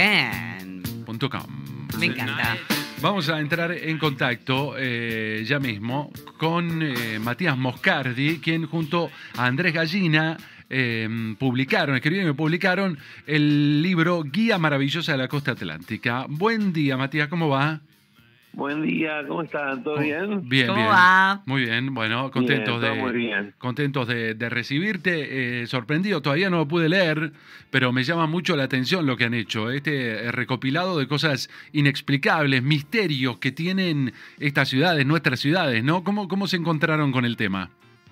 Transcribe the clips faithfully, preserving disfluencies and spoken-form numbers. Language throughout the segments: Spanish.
Bien. Punto com. Me encanta. Vamos a entrar en contacto eh, ya mismo con eh, Matías Moscardi, quien junto a Andrés Gallina eh, publicaron, escribieron y publicaron el libro Guía Maravillosa de la Costa Atlántica. Buen día, Matías, ¿cómo va? Buen día, ¿cómo están? ¿Todo bien? Bien, ¿Cómo bien. va? Muy bien, bueno, contentos Bien, todo de muy bien. contentos de, de recibirte. Eh, sorprendido, todavía no lo pude leer, pero me llama mucho la atención lo que han hecho. Este eh, recopilado de cosas inexplicables, misterios que tienen estas ciudades, nuestras ciudades, ¿no? ¿Cómo, cómo se encontraron con el tema?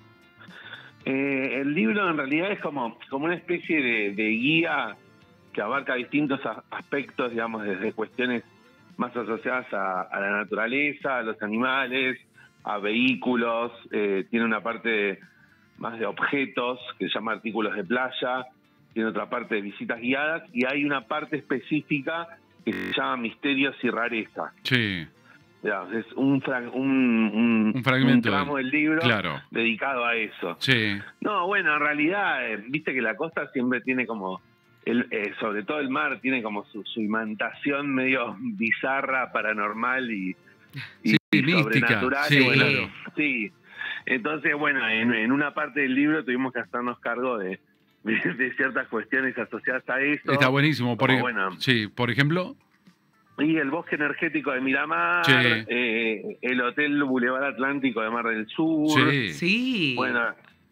Eh, el libro en realidad es como, como una especie de, de guía que abarca distintos a- aspectos, digamos, desde cuestiones más asociadas a, a la naturaleza, a los animales, a vehículos, eh, tiene una parte más de objetos que se llama artículos de playa, tiene otra parte de visitas guiadas y hay una parte específica que se llama misterios y rareza. Sí, Digamos, es un, fra- un, un, Un fragmento un tramo del- del libro claro. dedicado a eso. sí, No, bueno, en realidad, eh, viste que la costa siempre tiene como, el, eh, sobre todo el mar, tiene como su, su imantación medio bizarra, paranormal y, y, Sí, y mística, sobrenatural. sí, y bueno, claro. sí. Entonces, bueno, en, en una parte del libro tuvimos que hacernos cargo de, de, de ciertas cuestiones asociadas a eso. está buenísimo. Por, Como, ej- bueno, sí, por ejemplo, y el bosque energético de Miramar, Sí. eh, el Hotel Boulevard Atlántico de Mar del Sur. sí, Sí. Bueno,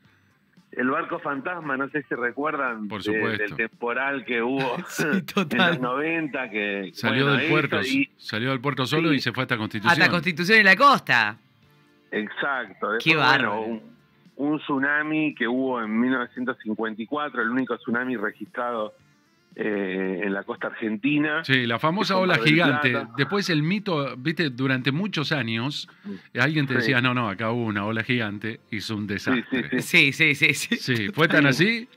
el barco fantasma, no sé si recuerdan Por de- supuesto. del temporal que hubo Sí, en total. los noventa, que salió bueno, del puerto, eso y- salió del puerto solo sí. y se fue hasta Constitución. Hasta Constitución y la costa. exacto. Qué Después, bueno, bárbaro. un, un tsunami que hubo en mil novecientos cincuenta y cuatro, el único tsunami registrado eh, en la costa argentina. Sí, la famosa que fue ola Mar del gigante. Plata. Después el mito, viste, durante muchos años, alguien te Sí. decía, no, no, acá hubo una ola gigante, hizo un desastre. Sí, sí, Sí, sí, sí, sí. Sí, ¿fue tan así?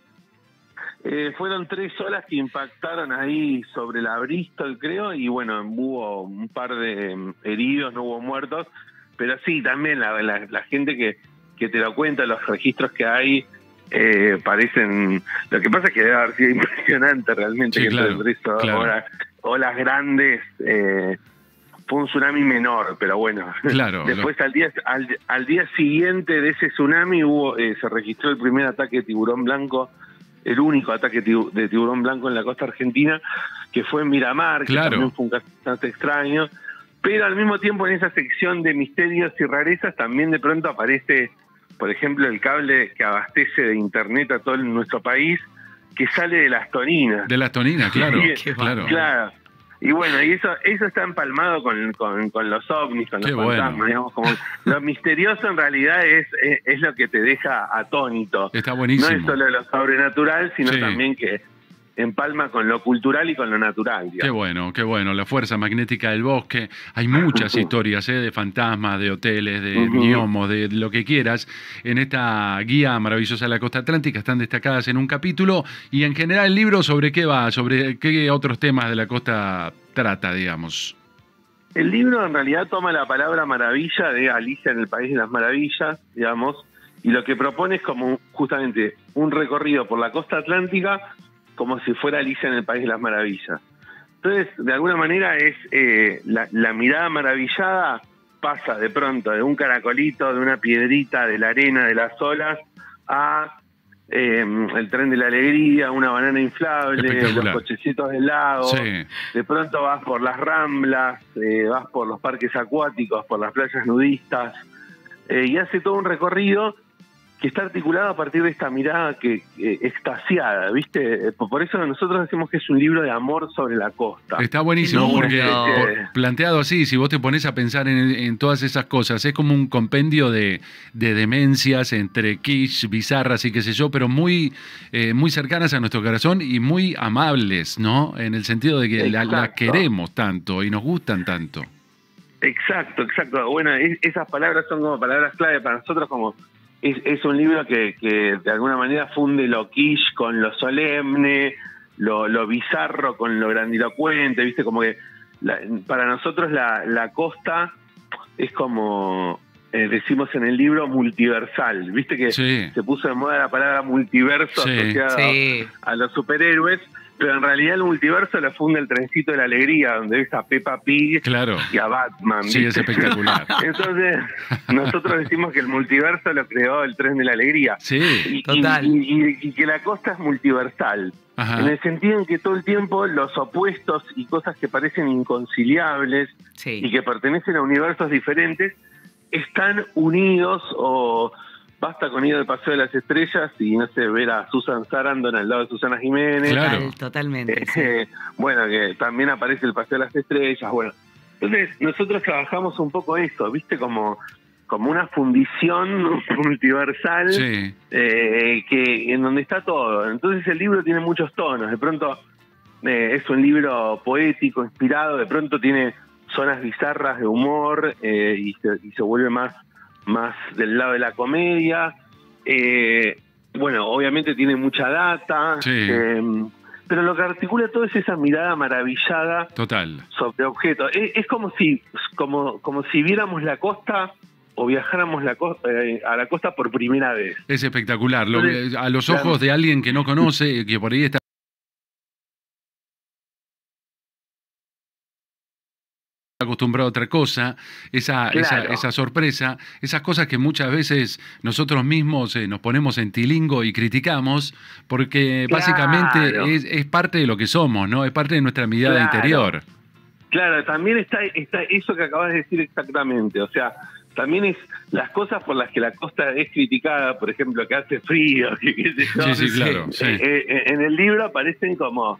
Eh, fueron tres olas que impactaron ahí sobre la Bristol, creo, y bueno, hubo un par de mm, heridos, no hubo muertos, pero sí, también la, la, la gente que, que te lo cuenta, los registros que hay, eh, parecen... Lo que pasa es que debe haber sido impresionante realmente, Sí, que claro, entre tres claro. olas, olas grandes, eh, fue un tsunami menor, pero bueno. Claro. Después al día al, al día siguiente de ese tsunami hubo eh, se registró el primer ataque de tiburón blanco, el único ataque tibu- de tiburón blanco en la costa argentina, que fue en Miramar, Claro. que también fue un caso bastante extraño. Pero al mismo tiempo en esa sección de misterios y rarezas también de pronto aparece, por ejemplo, el cable que abastece de internet a todo nuestro país, que sale de las Toninas. De las toninas, claro, Sí, Qué claro. Claro. Y bueno, y eso eso está empalmado con, con, con los ovnis, con los Qué bueno. fantasmas, digamos, como lo misterioso en realidad es, es, es lo que te deja atónito. Está buenísimo. No es solo lo sobrenatural, sino Sí. también que empalma con lo cultural y con lo natural, Qué digamos. bueno, qué bueno. La fuerza magnética del bosque. Hay muchas historias, ¿eh? De fantasmas, de hoteles, de Ujú. gnomos, de lo que quieras. En esta guía maravillosa de la costa atlántica están destacadas en un capítulo. Y en general el libro, ¿sobre qué va? ¿Sobre qué otros temas de la costa trata, digamos? El libro en realidad toma la palabra maravilla de Alicia en el País de las Maravillas, digamos, y lo que propone es como justamente un recorrido por la costa atlántica como si fuera Alicia en el País de las Maravillas. Entonces, de alguna manera es eh, la, la mirada maravillada pasa de pronto de un caracolito, de una piedrita, de la arena, de las olas, a eh, el tren de la alegría, una banana inflable, los Espectacular. cochecitos del lago. Sí. De pronto vas por las ramblas, eh, vas por los parques acuáticos, por las playas nudistas, eh, y hace todo un recorrido que está articulado a partir de esta mirada que, que extasiada, ¿viste? Eh, Por eso nosotros decimos que es un libro de amor sobre la costa. Está buenísimo Qué porque lindo. por- planteado así, si vos te pones a pensar en, en todas esas cosas, es como un compendio de, de demencias entre quiche, bizarras y qué sé yo, pero muy, eh, muy cercanas a nuestro corazón y muy amables, ¿no? En el sentido de que la, la Exacto. queremos tanto y nos gustan tanto. Exacto, exacto. Bueno, es- esas palabras son como palabras clave para nosotros, como es, es un libro que, que de alguna manera funde lo quiche con lo solemne, lo, lo bizarro con lo grandilocuente, ¿viste? Como que la- para nosotros la, la costa es como, eh, decimos en el libro, multiversal, ¿viste? Que Sí. se puso de moda la palabra multiverso Sí. asociada Sí. a los superhéroes, pero en realidad el multiverso lo funda el trencito de la alegría, donde ves a Peppa Pig Claro. y a Batman. Sí, es ¿viste? espectacular. Entonces, nosotros decimos que el multiverso lo creó el tren de la alegría. Sí. Y, Total. y- y- y que la costa es multiversal. Ajá. En el sentido en que todo el tiempo los opuestos y cosas que parecen inconciliables Sí. y que pertenecen a universos diferentes están unidos. O basta con ir al Paseo de las Estrellas y, no sé, ver a Susan Sarandon al lado de Susana Jiménez. Claro. Total, totalmente. sí. Eh, bueno, que también aparece el Paseo de las Estrellas. Bueno, entonces nosotros trabajamos un poco eso, ¿viste? Como, como una fundición multiversal. Sí. Eh, que en donde está todo. Entonces el libro tiene muchos tonos. De pronto eh, es un libro poético, inspirado. De pronto tiene zonas bizarras de humor eh, y, se, y se vuelve más, más del lado de la comedia. Eh, bueno, obviamente tiene mucha data. Sí. eh, pero lo que articula todo es esa mirada maravillada Total. sobre objetos. Es, es como si como como si viéramos la costa o viajáramos la costa, eh, a la costa por primera vez. Es espectacular. Lo- Entonces, a los claro. ojos de alguien que no conoce, que por ahí está acostumbrado a otra cosa, esa, Claro. esa, esa sorpresa, esas cosas que muchas veces nosotros mismos eh, nos ponemos en tilingo y criticamos, porque Claro. básicamente es, es parte de lo que somos, ¿no? Es parte de nuestra mirada Claro. interior. Claro, también está, está eso que acabas de decir exactamente. O sea, también es las cosas por las que la costa es criticada, por ejemplo, que hace frío, que qué sé yo. Sí, sí, claro, sí. Eh, eh, en el libro aparecen como,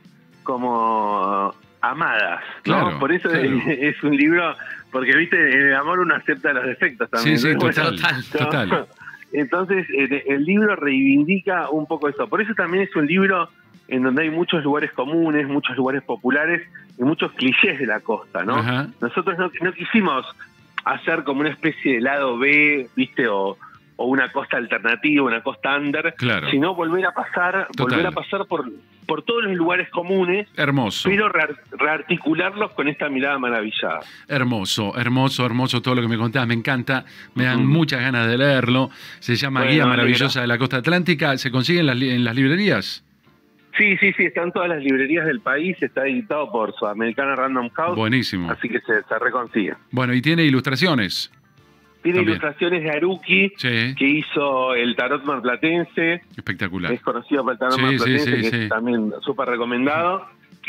como amadas, ¿no? Claro, Por eso claro. es, es un libro, porque, viste, en el amor uno acepta los defectos también. Sí, sí, ¿no? total, total. total. Entonces, el, el libro reivindica un poco eso. Por eso también es un libro en donde hay muchos lugares comunes, muchos lugares populares y muchos clichés de la costa, ¿no? Ajá. Nosotros no, no quisimos hacer como una especie de lado B, ¿viste? O, o una costa alternativa, una costa under, Claro. sino volver a pasar, Total. volver a pasar por, por todos los lugares comunes, Hermoso. pero re- rearticularlos con esta mirada maravillada. Hermoso, hermoso, hermoso todo lo que me contás, me encanta, me dan Ujú. muchas ganas de leerlo. Se llama Bueno, Guía me Maravillosa alegra. de la Costa Atlántica, ¿se consigue en las, li- en las librerías? Sí, sí, sí, están todas las librerías del país, está editado por Sudamericana Random House, Buenísimo. así que se, se reconsigue. Bueno, y tiene ilustraciones. Tiene También. ilustraciones de Aruki, Sí, que hizo el tarot marplatense, espectacular. es conocido por el tarot Sí, marplatense, sí, sí, que sí. es también súper recomendado,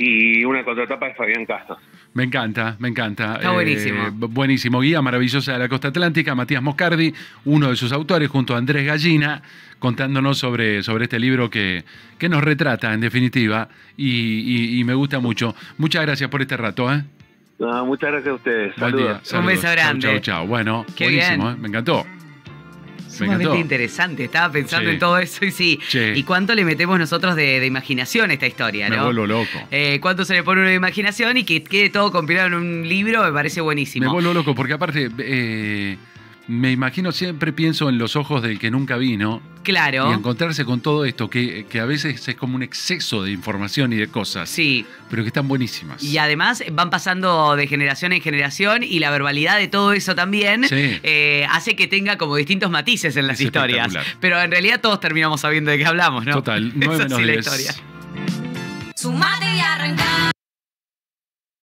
y una contratapa de Fabián Castos. Me encanta, me encanta. Está buenísimo. bu- buenísimo. Guía Maravillosa de la Costa Atlántica, Matías Moscardi, uno de sus autores, junto a Andrés Gallina, contándonos sobre, sobre este libro que, que nos retrata, en definitiva, y, y- y me gusta mucho. Muchas gracias por este rato, ¿eh? No, muchas gracias a ustedes. Buen Saludos. día. Saludos. beso grande. Chau, chau, chau. Bueno, Qué buenísimo, bien. ¿eh? Me encantó. Me Sumamente encantó. interesante, estaba pensando Sí. en todo eso y sí. Sí. ¿Y cuánto le metemos nosotros de, de imaginación a esta historia, Me no? vuelvo loco. Eh, ¿Cuánto se le pone uno de imaginación y que quede todo compilado en un libro? Me parece buenísimo. Me vuelvo loco porque aparte eh, me imagino, siempre pienso en los ojos del que nunca vino Claro. y encontrarse con todo esto que, que a veces es como un exceso de información y de cosas, Sí. pero que están buenísimas. Y además van pasando de generación en generación y la verbalidad de todo eso también Sí. eh, hace que tenga como distintos matices en las Es historias. espectacular. Pero en realidad todos terminamos sabiendo de qué hablamos, ¿no? Total, nueve Es menos así la diez. historia. Su madre